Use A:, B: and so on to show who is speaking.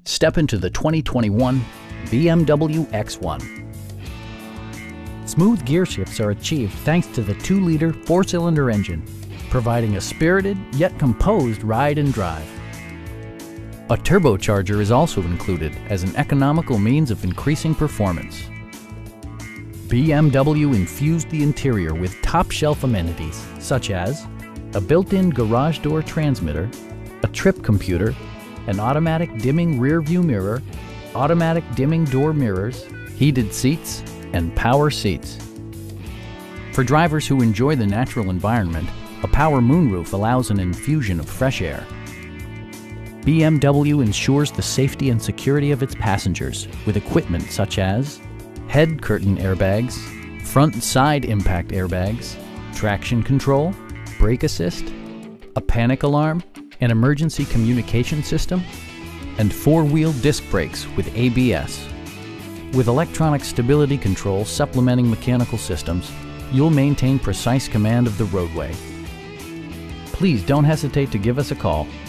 A: Step into the 2021 BMW X1. Smooth gear shifts are achieved thanks to the 2-liter 4-cylinder engine, providing a spirited yet composed ride and drive. A turbocharger is also included as an economical means of increasing performance. BMW infused the interior with top-shelf amenities such as a built-in garage door transmitter, a trip computer, an automatic dimming rear-view mirror, automatic dimming door mirrors, heated seats, and power seats. For drivers who enjoy the natural environment, a power moonroof allows an infusion of fresh air. BMW ensures the safety and security of its passengers with equipment such as head curtain airbags, front and side impact airbags, traction control, brake assist, a panic alarm, an emergency communication system, and 4-wheel disc brakes with ABS. With electronic stability control supplementing mechanical systems, you'll maintain precise command of the roadway. Please don't hesitate to give us a call.